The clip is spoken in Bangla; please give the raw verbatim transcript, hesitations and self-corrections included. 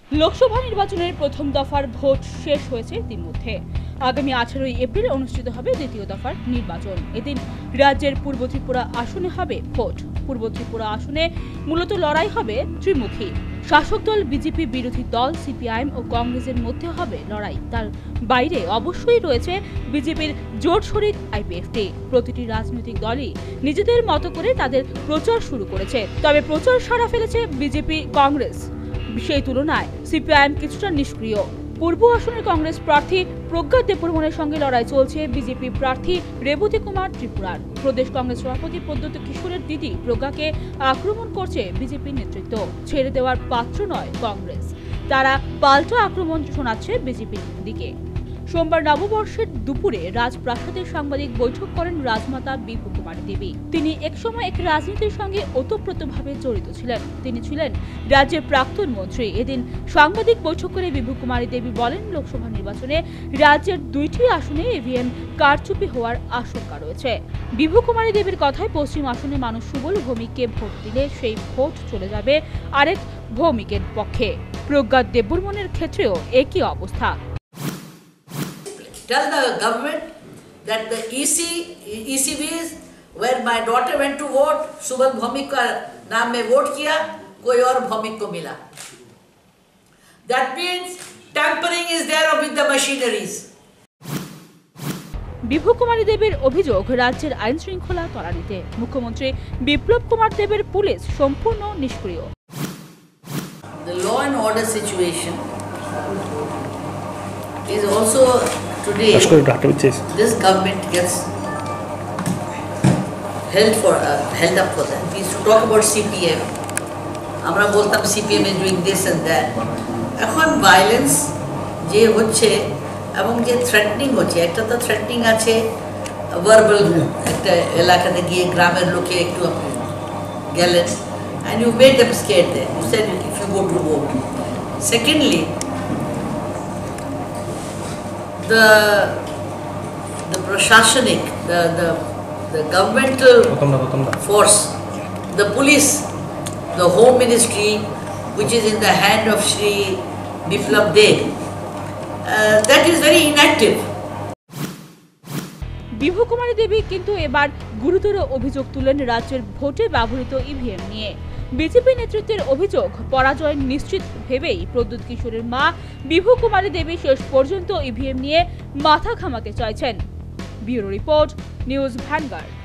লোকসভা নির্বাচনের প্রথম দফার ভোট শেষ হয়েছে ইতিমধ্যে। আগামী আঠারোই এপ্রিল অনুষ্ঠিত হবে দ্বিতীয় দফার নির্বাচন। এদিন রাজ্যের পূর্ব ত্রিপুরা আসনে হবে ভোট। পূর্ব ত্রিপুরা আসনে মূলত লড়াই হবে ত্রিমুখী। শাসক দল বিজেপি, বিরোধী দল সিপিআইএম ও কংগ্রেসের মধ্যে হবে লড়াই। তার বাইরে অবশ্যই রয়েছে বিজেপির জোট শরিক আইপিএফটি। প্রতিটি রাজনৈতিক দলই নিজেদের মতো করে তাদের প্রচার শুরু করেছে। তবে প্রচার সাড়া ফেলেছে বিজেপি, কংগ্রেস। সেই তুলনায় সিপিআইএম কিছুটা নিষ্ক্রিয়। পূর্ব আসনের কংগ্রেস প্রার্থী প্রজ্ঞা দেববর্মনের সঙ্গে লড়াই চলছে বিজেপি প্রার্থী রেবতী কুমার ত্রিপুরার। প্রদেশ কংগ্রেস সভাপতি প্রদ্যোৎ কিশোরের দিদি প্রজ্ঞাকে আক্রমণ করছে বিজেপি নেতৃত্ব। ছেড়ে দেওয়ার পাত্র নয় কংগ্রেস, তারা পাল্টা আক্রমণ শোনাচ্ছে বিজেপির দিকে। সোমবার নববর্ষের দুপুরে রাজপ্রাসাদের সাংবাদিক বৈঠক করেন রাজমাতা বিভু কুমারী দেবী। তিনি একসময় এক রাজনীতির সঙ্গে ওতপ্রোতভাবে জড়িত ছিলেন। তিনি ছিলেন রাজ্যের প্রাক্তন মন্ত্রী। এদিন সাংবাদিক বৈঠক করে বিভু কুমারী দেবী বলেন, লোকসভা নির্বাচনে রাজ্যের দুইটি আসনে ইভিএম কারচুপি হওয়ার আশঙ্কা রয়েছে। বিভু কুমারী দেবীর কথায়, পশ্চিম আসনে মানুষ সুবল ভৌমিককে ভোট দিলে সেই ভোট চলে যাবে আরেক ভৌমিকের পক্ষে। প্রজ্ঞা দেববর্মনের ক্ষেত্রেও একই অবস্থা। Tell the government that the E C, E C Bs where my daughter went to vote, Subal Bhaumik का नाम में वोट किया, कोई और भौमिक को मिला. That means tampering is there with the machineries. বিভু কুমারী দেবীর অভিযোগ, রাজ্যের আইন শৃঙ্খলা তলানিতে। মুখ্যমন্ত্রী বিপ্লব কুমার দেবের পুলিশ সম্পূর্ণ নিষ্ক্রিয়। The law and order situation is also today, this government gets held for uh, held up for that. We used to talk about C P M. আমরা বলতাম C P M is doing this and that. এখন ভায়োলেন্স যে হচ্ছে এবং যে থ্রেটনিং হচ্ছে, একটা তো থ্রেটনিং আছে ভার্বাল, একটা এলাকাতে গিয়ে গ্রামের লোকে একটু আপনি গেলেন and you made them scared there. You said if you go to vote. Secondly, the the prashashanik, the the the governmental force, the police, the home ministry, which is in the hand of Shri Biplab Deb, uh, that is very inactive. বিভু কুমারী দেবী কিন্তু এবার গুরুতর অভিযোগ তুলেন রাজ্যের ভোটে ব্যবহৃত ইভিএম নিয়ে। বিজেপি নেতৃত্বের অভিযোগ, পরাজয় নিশ্চিত ভেবেই প্রদ্যোৎ কিশোরের মা বিভু কুমারী দেবী শেষ পর্যন্ত ইভিএম নিয়ে মাথা ঘামাতে চাইছেন। Bureau report, news vanguard.